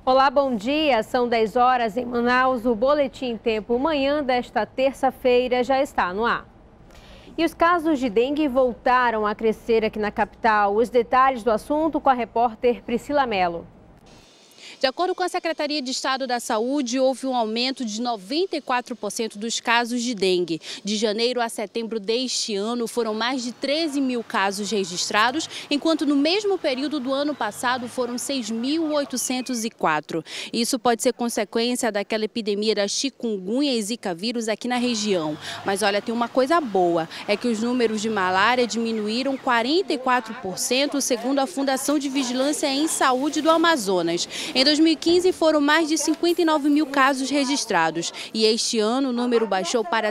Olá, bom dia. São 10 horas em Manaus. O Boletim Tempo Manhã desta terça-feira já está no ar. E os casos de dengue voltaram a crescer aqui na capital. Os detalhes do assunto com a repórter Priscila Mello. De acordo com a Secretaria de Estado da Saúde, houve um aumento de 94% dos casos de dengue. De janeiro a setembro deste ano, foram mais de 13 mil casos registrados, enquanto no mesmo período do ano passado foram 6.804. Isso pode ser consequência daquela epidemia da chikungunya e zika vírus aqui na região. Mas olha, tem uma coisa boa, é que os números de malária diminuíram 44%, segundo a Fundação de Vigilância em Saúde do Amazonas. Em 2015 foram mais de 59 mil casos registrados e este ano o número baixou para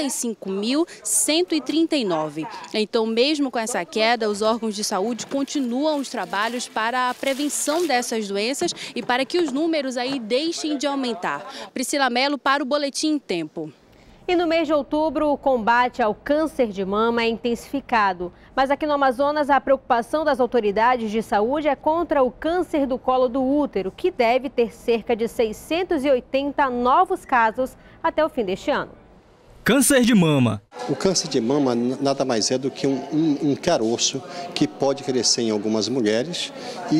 35.139. Então, mesmo com essa queda, os órgãos de saúde continuam os trabalhos para a prevenção dessas doenças e para que os números aí deixem de aumentar. Priscila Mello para o Boletim em Tempo. E no mês de outubro, o combate ao câncer de mama é intensificado. Mas aqui no Amazonas, a preocupação das autoridades de saúde é contra o câncer do colo do útero, que deve ter cerca de 680 novos casos até o fim deste ano. Câncer de mama. O câncer de mama nada mais é do que um caroço que pode crescer em algumas mulheres,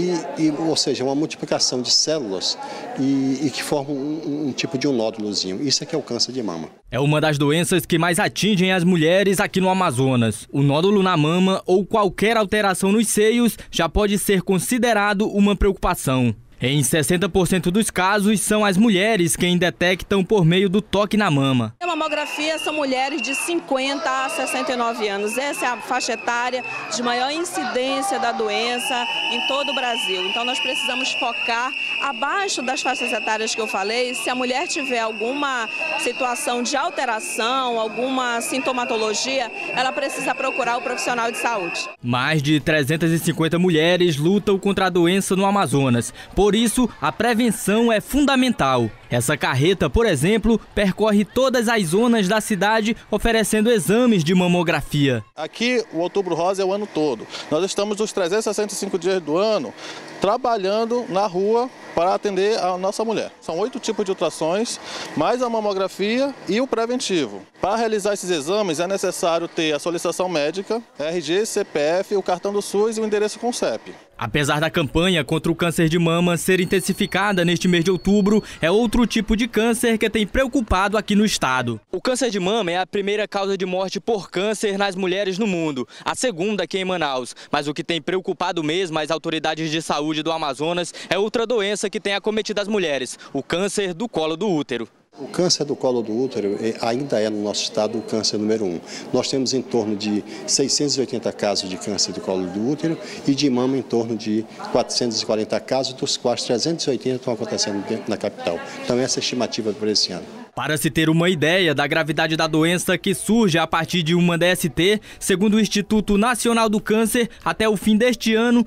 ou seja, uma multiplicação de células e que formam um tipo de um nódulozinho. Isso é que é o câncer de mama. É uma das doenças que mais atingem as mulheres aqui no Amazonas. O nódulo na mama ou qualquer alteração nos seios já pode ser considerado uma preocupação. Em 60% dos casos, são as mulheres quem detectam por meio do toque na mama. A mamografia são mulheres de 50 a 69 anos. Essa é a faixa etária de maior incidência da doença em todo o Brasil. Então nós precisamos focar abaixo das faixas etárias que eu falei. Se a mulher tiver alguma situação de alteração, alguma sintomatologia, ela precisa procurar o profissional de saúde. Mais de 350 mulheres lutam contra a doença no Amazonas. Por isso, a prevenção é fundamental. Essa carreta, por exemplo, percorre todas as zonas da cidade oferecendo exames de mamografia. Aqui, o Outubro Rosa é o ano todo. Nós estamos os 365 dias do ano trabalhando na rua para atender a nossa mulher. São 8 tipos de ultrassons, mais a mamografia e o preventivo. Para realizar esses exames é necessário ter a solicitação médica, RG, CPF, o cartão do SUS e o endereço com CEP. Apesar da campanha contra o câncer de mama ser intensificada neste mês de outubro, é outro tipo de câncer que tem preocupado aqui no estado. O câncer de mama é a primeira causa de morte por câncer nas mulheres no mundo, a segunda aqui em Manaus. Mas o que tem preocupado mesmo as autoridades de saúde do Amazonas é outra doença que tem acometido as mulheres, o câncer do colo do útero. O câncer do colo do útero ainda é no nosso estado o câncer número 1. Nós temos em torno de 680 casos de câncer do colo do útero e de mama em torno de 440 casos, dos quais 380 estão acontecendo na capital. Então essa é a estimativa para esse ano. Para se ter uma ideia da gravidade da doença que surge a partir de uma DST, segundo o Instituto Nacional do Câncer, até o fim deste ano,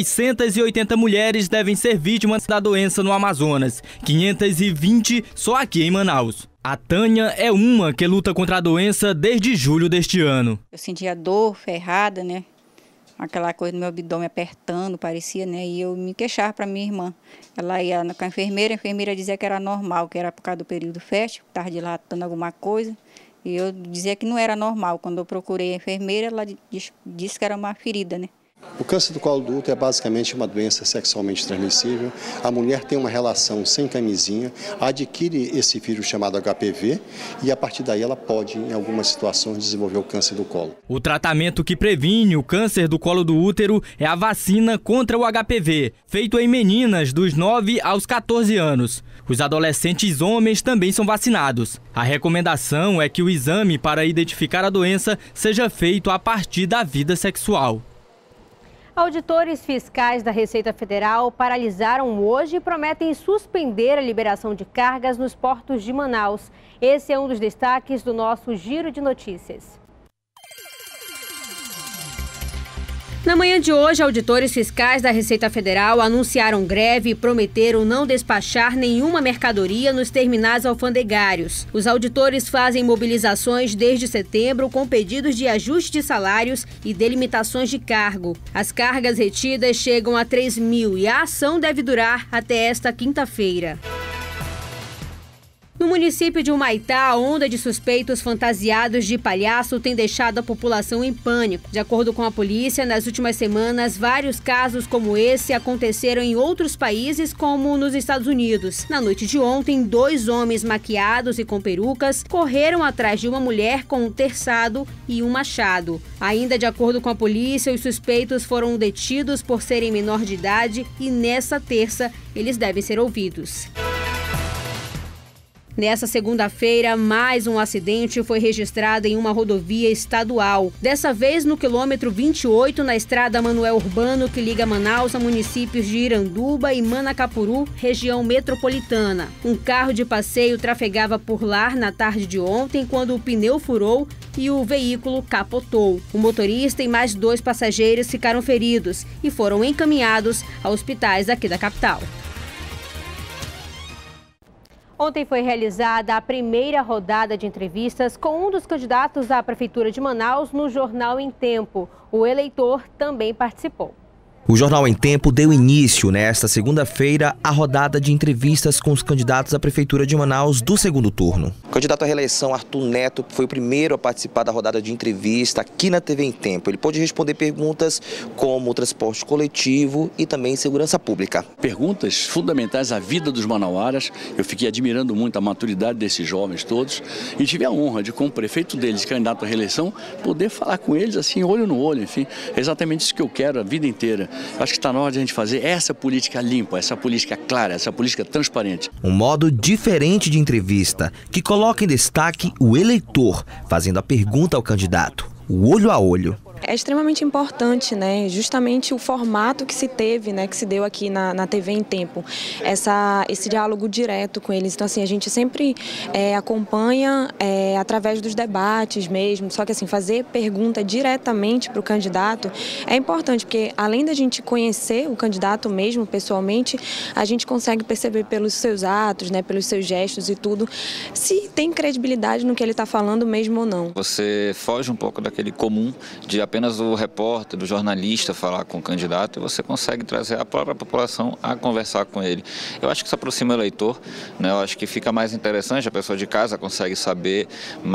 680 mulheres devem ser vítimas da doença no Amazonas, 520 só aqui em Manaus. A Tânia é uma que luta contra a doença desde julho deste ano. Eu sentia dor, ferrada, né? Aquela coisa no meu abdômen apertando, parecia, né? E eu me queixava para minha irmã. Ela ia com a enfermeira dizia que era normal, que era por causa do período fértil, estava dilatando alguma coisa. E eu dizia que não era normal. Quando eu procurei a enfermeira, ela disse que era uma ferida, né? O câncer do colo do útero é basicamente uma doença sexualmente transmissível. A mulher tem uma relação sem camisinha, adquire esse vírus chamado HPV e a partir daí ela pode, em algumas situações, desenvolver o câncer do colo. O tratamento que previne o câncer do colo do útero é a vacina contra o HPV, feito em meninas dos 9 aos 14 anos. Os adolescentes homens também são vacinados. A recomendação é que o exame para identificar a doença seja feito a partir da vida sexual. Auditores fiscais da Receita Federal paralisaram hoje e prometem suspender a liberação de cargas nos portos de Manaus. Esse é um dos destaques do nosso Giro de Notícias. Na manhã de hoje, auditores fiscais da Receita Federal anunciaram greve e prometeram não despachar nenhuma mercadoria nos terminais alfandegários. Os auditores fazem mobilizações desde setembro com pedidos de ajuste de salários e delimitações de cargo. As cargas retidas chegam a 3.000 e a ação deve durar até esta quinta-feira. No município de Humaitá, a onda de suspeitos fantasiados de palhaço tem deixado a população em pânico. De acordo com a polícia, nas últimas semanas, vários casos como esse aconteceram em outros países, como nos Estados Unidos. Na noite de ontem, 2 homens maquiados e com perucas correram atrás de uma mulher com um terçado e um machado. Ainda de acordo com a polícia, os suspeitos foram detidos por serem menor de idade e nessa terça eles devem ser ouvidos. Nessa segunda-feira, mais um acidente foi registrado em uma rodovia estadual. Dessa vez no quilômetro 28, na estrada Manoel Urbano, que liga Manaus a municípios de Iranduba e Manacapuru, região metropolitana. Um carro de passeio trafegava por lá na tarde de ontem quando o pneu furou e o veículo capotou. O motorista e mais 2 passageiros ficaram feridos e foram encaminhados a hospitais aqui da capital. Ontem foi realizada a primeira rodada de entrevistas com um dos candidatos à Prefeitura de Manaus no Jornal em Tempo. O eleitor também participou. O Jornal em Tempo deu início nesta segunda-feira à rodada de entrevistas com os candidatos à Prefeitura de Manaus do segundo turno. O candidato à reeleição, Arthur Neto, foi o primeiro a participar da rodada de entrevista aqui na TV em Tempo. Ele pôde responder perguntas como transporte coletivo e também segurança pública. Perguntas fundamentais à vida dos manauaras. Eu fiquei admirando muito a maturidade desses jovens todos e tive a honra de, como prefeito deles, candidato à reeleição, poder falar com eles assim, olho no olho, enfim. É exatamente isso que eu quero a vida inteira. Acho que está na hora de a gente fazer essa política limpa, essa política clara, essa política transparente. Um modo diferente de entrevista, que coloca em destaque o eleitor, fazendo a pergunta ao candidato, o olho a olho. É extremamente importante, né? Justamente o formato que se teve, né? Que se deu aqui na TV em Tempo, esse diálogo direto com eles. Então, assim, a gente sempre acompanha através dos debates mesmo, só que assim, fazer pergunta diretamente para o candidato é importante, porque além da gente conhecer o candidato mesmo pessoalmente, a gente consegue perceber pelos seus atos, né? Pelos seus gestos e tudo, se tem credibilidade no que ele está falando mesmo ou não. Você foge um pouco daquele comum de apenas o repórter, do jornalista falar com o candidato e você consegue trazer a própria população a conversar com ele. Eu acho que isso aproxima o eleitor, né? Eu acho que fica mais interessante, a pessoa de casa consegue saber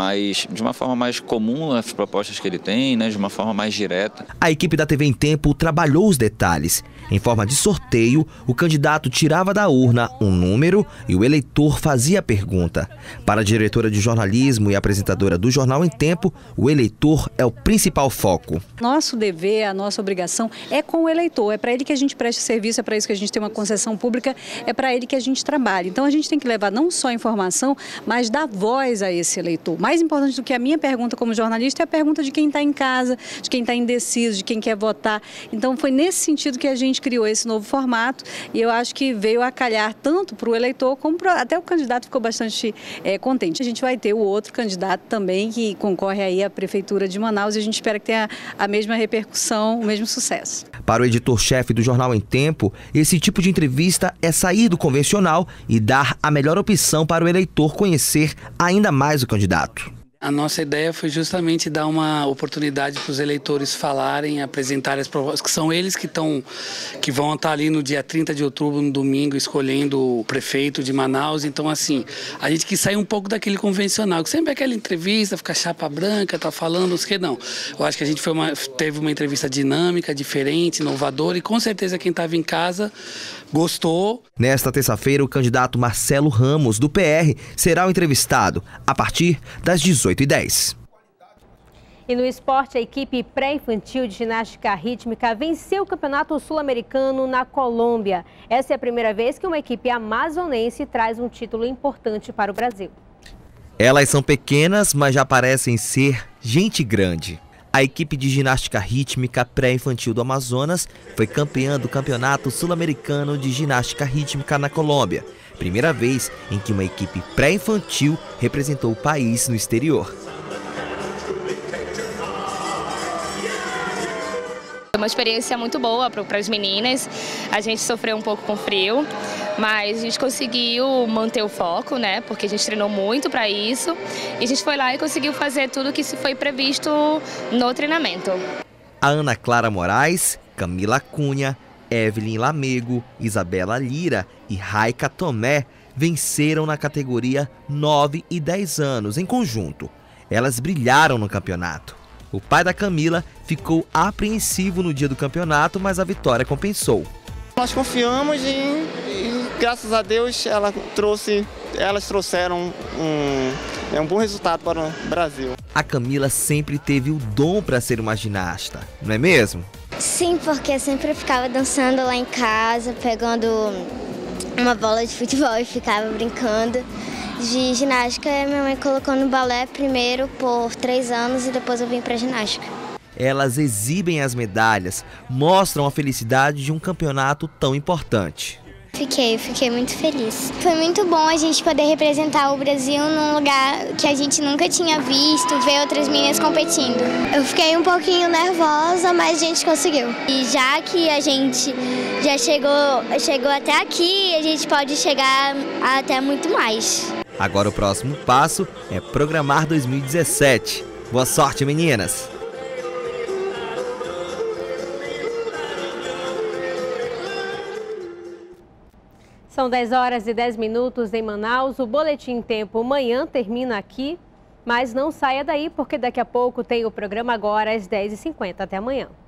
de uma forma mais comum as propostas que ele tem, né? De uma forma mais direta. A equipe da TV em Tempo trabalhou os detalhes. Em forma de sorteio, o candidato tirava da urna um número e o eleitor fazia a pergunta. Para a diretora de jornalismo e apresentadora do Jornal em Tempo, o eleitor é o principal foco. Nosso dever, a nossa obrigação é com o eleitor, é para ele que a gente preste serviço, é para isso que a gente tem uma concessão pública, é para ele que a gente trabalha. Então a gente tem que levar não só informação, mas dar voz a esse eleitor. Mais importante do que a minha pergunta como jornalista é a pergunta de quem está em casa, de quem está indeciso, de quem quer votar. Então foi nesse sentido que a gente criou esse novo formato e eu acho que veio a calhar tanto para o eleitor como até o candidato ficou bastante contente. A gente vai ter o outro candidato também que concorre aí à Prefeitura de Manaus e a gente espera que tenha a mesma repercussão, o mesmo sucesso. Para o editor-chefe do Jornal em Tempo, esse tipo de entrevista é sair do convencional e dar a melhor opção para o eleitor conhecer ainda mais o candidato. A nossa ideia foi justamente dar uma oportunidade para os eleitores falarem, apresentarem as propostas, que são eles que vão estar ali no dia 30 de outubro, no domingo, escolhendo o prefeito de Manaus. Então, assim, a gente quis sair um pouco daquele convencional, que sempre é aquela entrevista, fica chapa branca, tá falando, os que não. Eu acho que a gente teve uma entrevista dinâmica, diferente, inovadora, e com certeza quem estava em casa gostou. Nesta terça-feira, o candidato Marcelo Ramos, do PR, será o entrevistado a partir das 18h10. E no esporte, a equipe pré-infantil de ginástica rítmica venceu o Campeonato Sul-Americano na Colômbia. Essa é a primeira vez que uma equipe amazonense traz um título importante para o Brasil. Elas são pequenas, mas já parecem ser gente grande. A equipe de ginástica rítmica pré-infantil do Amazonas foi campeã do Campeonato Sul-Americano de Ginástica Rítmica na Colômbia. Primeira vez em que uma equipe pré-infantil representou o país no exterior. Uma experiência muito boa para as meninas. A gente sofreu um pouco com frio, mas a gente conseguiu manter o foco, né? Porque a gente treinou muito para isso. E a gente foi lá e conseguiu fazer tudo que foi previsto no treinamento. A Ana Clara Moraes, Camila Cunha, Evelyn Lamego, Isabela Lira e Raika Tomé venceram na categoria 9 e 10 anos em conjunto. Elas brilharam no campeonato. O pai da Camila ficou apreensivo no dia do campeonato, mas a vitória compensou. Nós confiamos e graças a Deus elas trouxeram um bom resultado para o Brasil. A Camila sempre teve o dom para ser uma ginasta, não é mesmo? Sim, porque eu sempre ficava dançando lá em casa, pegando uma bola de futebol e ficava brincando. De ginástica, minha mãe colocou no balé primeiro por 3 anos e depois eu vim para ginástica. Elas exibem as medalhas, mostram a felicidade de um campeonato tão importante. Fiquei muito feliz. Foi muito bom a gente poder representar o Brasil num lugar que a gente nunca tinha visto, ver outras meninas competindo. Eu fiquei um pouquinho nervosa, mas a gente conseguiu. E já que a gente já chegou até aqui, a gente pode chegar até muito mais. Agora o próximo passo é programar 2017. Boa sorte, meninas! São 10 horas e 10 minutos em Manaus. O Boletim Tempo Manhã termina aqui, mas não saia daí porque daqui a pouco tem o programa Agora às 10h50. Até amanhã.